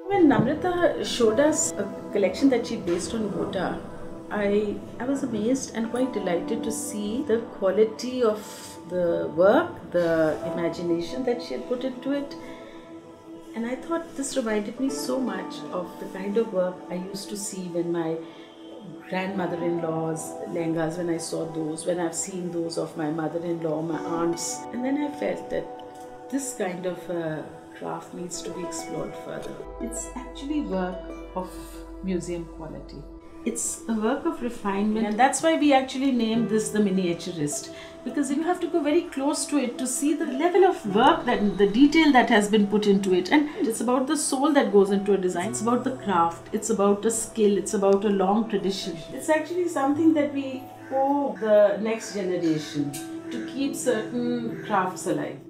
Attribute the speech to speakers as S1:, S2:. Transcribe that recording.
S1: When Namrata showed us a collection that she based on Gota, I was amazed and quite delighted to see the quality of the work, the imagination that she had put into it. And I thought this reminded me so much of the kind of work I used to see when my grandmother-in-law's lehengas, when I saw those, when I've seen those of my mother-in-law, my aunts. And then I felt that this kind of craft needs to be explored further. It's actually work of museum quality. It's a work of refinement, and that's why we actually named this the Miniaturist, because you have to go very close to it to see the level of work, that the detail that has been put into it. And it's about the soul that goes into a design. It's about the craft, it's about a skill, it's about a long tradition. It's actually something that we owe the next generation to keep certain crafts alive.